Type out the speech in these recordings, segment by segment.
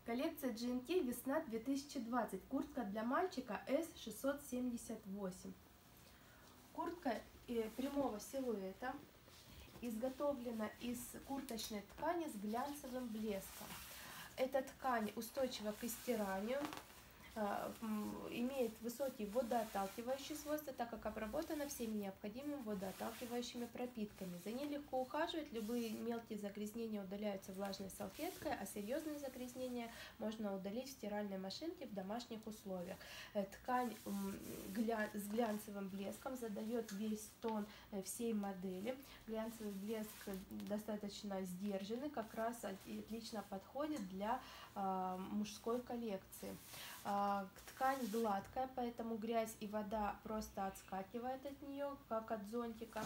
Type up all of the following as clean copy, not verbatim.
Коллекция G&K весна 2020. Куртка для мальчика S678. Куртка прямого силуэта, изготовлена из курточной ткани с глянцевым блеском. Эта ткань устойчива к стиранию, имеет высокие водоотталкивающие свойства, так как обработана всеми необходимыми водоотталкивающими пропитками. За ней легко ухаживать, любые мелкие загрязнения удаляются влажной салфеткой, а серьезные загрязнения можно удалить в стиральной машинке в домашних условиях. Ткань с глянцевым блеском задает весь тон всей модели. Глянцевый блеск достаточно сдержанный, как раз отлично подходит для мужской коллекции. Ткань гладкая, поэтому грязь и вода просто отскакивает от нее, как от зонтика.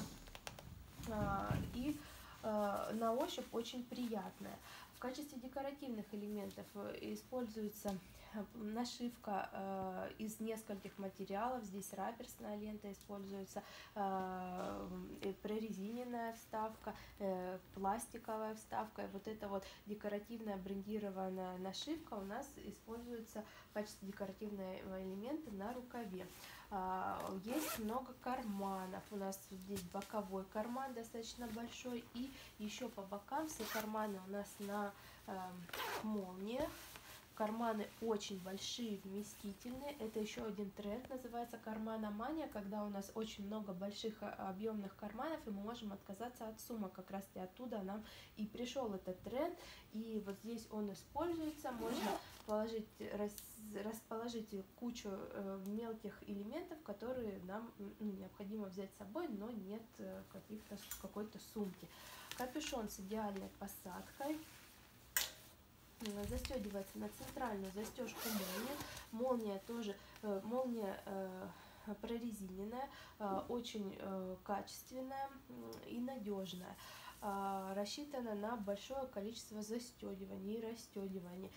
И на ощупь очень приятная. В качестве декоративных элементов используется нашивка из нескольких материалов. Здесь раперсная лента используется, прорезиненная вставка, пластиковая вставка. И вот эта вот декоративная брендированная нашивка у нас используется в качестве декоративного элемента на рукаве. Есть много карманов. У нас здесь боковой карман достаточно большой, и еще по бокам все карманы у нас на молниях. Карманы очень большие, вместительные. Это еще один тренд, называется карманомания, когда у нас очень много больших объемных карманов, и мы можем отказаться от сумок. Как раз и оттуда нам и пришел этот тренд. И вот здесь он используется. Можно расположить кучу мелких элементов, которые нам необходимо взять с собой, но нет какой-то сумки. Капюшон с идеальной посадкой. Застегивается на центральную застежку молнии. Молния тоже прорезиненная, очень качественная и надежная. Рассчитана на большое количество застегиваний и расстегиваний.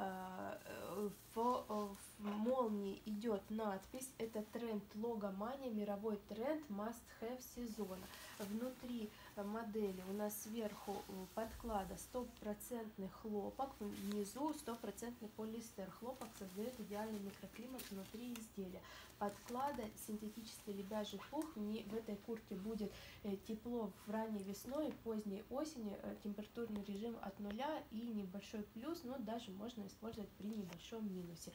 В молнии идет надпись. Это тренд логомания, мировой тренд must have сезона. Внутри модели у нас сверху подклада 100% хлопок, внизу 100% полиэстер. Хлопок создает идеальный микроклимат внутри изделия. Подклада синтетический лебяжий пух. В этой куртке будет тепло в ранней весной и поздней осени. Температурный режим от 0 и небольшой плюс, но даже можно использовать при небольшом минусе.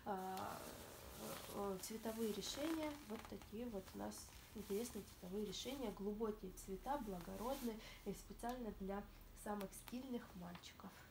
Цветовые решения, вот такие вот у нас интересные цветовые решения, глубокие цвета, благородные и специально для самых стильных мальчиков.